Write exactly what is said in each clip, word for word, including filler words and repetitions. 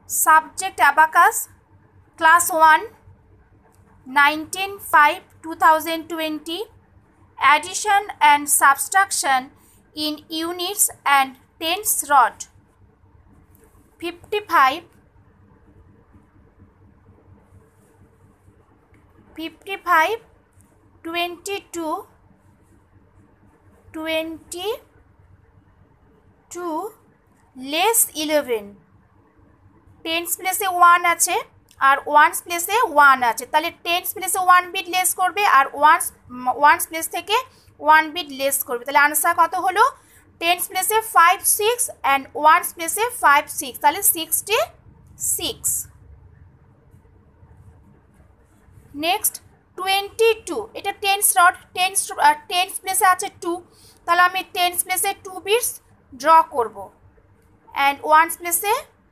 Subject Abacus, Class one, nineteen five two thousand twenty. Addition and subtraction in units and tens rod. fifty-five, fifty-five, twenty-two, twenty-two less eleven. Tens place one আছে আর once প্লেসে one আছে, তাহলে tense place one bit less করবে আর ones ones place থেকে one bit less করবে। তাহলে আনসার কত হলো? টেন্স প্লেসে ফাইভ সিক্স অ্যান্ড ওয়ান্স প্লেসে ফাইভ সিক্স, তাহলে sixty six. Next twenty two, এটা টেন্স রড, টেন্স টেন্স প্লেসে আছে টু, তাহলে আমি টেন্স প্লেসে টু বিটস ড্র করব অ্যান্ড ওয়ান্স প্লেসে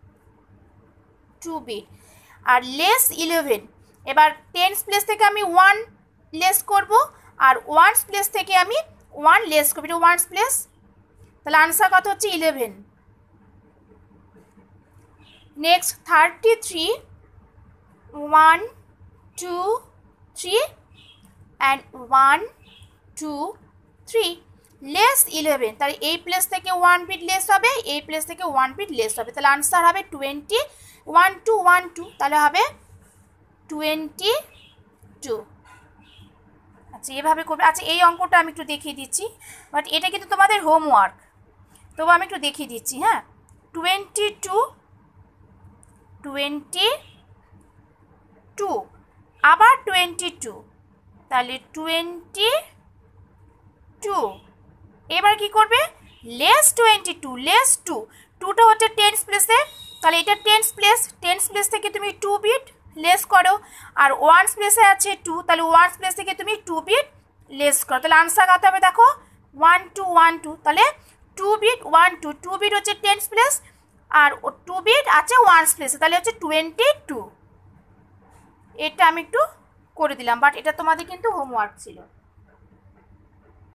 টু বিট। আর লেস ইলেভেন, এবার টেন্স প্লেস থেকে আমি ওয়ান লেস করব আর ওয়ান্স প্লেস থেকে আমি ওয়ান লেস করব, এটা ওয়ান্স প্লেস, তাহলে আনসার কত হচ্ছে? Eleven. Next thirty three, one two three and one two three less eleven, তাহলে এই প্লেস থেকে ওয়ান বিট লেস হবে, এই প্লেস থেকে ওয়ান বিট লেস হবে, তাহলে আনসার হবে twenty one two one two, তাহলে হবে টোয়েন্টি টু। আচ্ছা এভাবে করবে। আচ্ছা এই অঙ্কটা আমি একটু দেখিয়ে দিচ্ছি, বাট এটা কিন্তু তোমাদের হোমওয়ার্ক, তবু আমি একটু দেখিয়ে দিচ্ছি। হ্যাঁ, টোয়েন্টি টু, টোয়েন্টি টু, আবার টোয়েন্টি টু, তাহলে টোয়েন্টি টু। এবার কি করবে? Less twenty two, less two, টুটা হচ্ছে টেন্স প্লেসে, তাহলে এটা টেন্স প্লেস, টেন্স প্লেস থেকে তুমি টু বিট লেস করো, আর ওয়ান্স প্লেসে আছে টু, তাহলে ওয়ান্স প্লেস থেকে তুমি টু বিট লেস করো, তাহলে আনসার কত হবে? দেখো ওয়ান টু ওয়ান টু, তাহলে two bit one two, two bit হচ্ছে টেন্স প্লেস আর টু বিট আছে ওয়ান্স প্লেসে, তাহলে হচ্ছে টোয়েন্টি টু। এটা আমি একটু করে দিলাম, বাট এটা তোমাদের কিন্তু হোমওয়ার্ক ছিল।